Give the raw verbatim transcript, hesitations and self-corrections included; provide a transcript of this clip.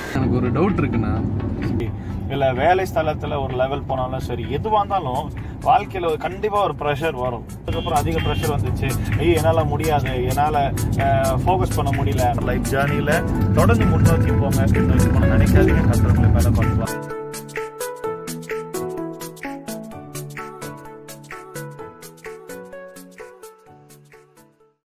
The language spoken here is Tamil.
எனக்கு ஒரு டவுட் இருக்குண்ணா, இல்லை வேலை ஸ்தலத்தில் ஒரு லெவல் போனாலும் சரி, எதுவாக இருந்தாலும் வாழ்க்கையில் கண்டிப்பாக ஒரு ப்ரெஷர் வரும். அதுக்கப்புறம் அதிக ப்ரெஷர் வந்துச்சு, ஐயோ என்னால் முடியாது, என்னால் ஃபோக்கஸ் பண்ண முடியல. லைஃப் ஜேர்னியில் தொடர்ந்து முன்னோக்கி போங்க, பின்னோக்கி போன நினைக்காதீங்க. கற்றுவங்களை மேலே பார்க்கலாம்.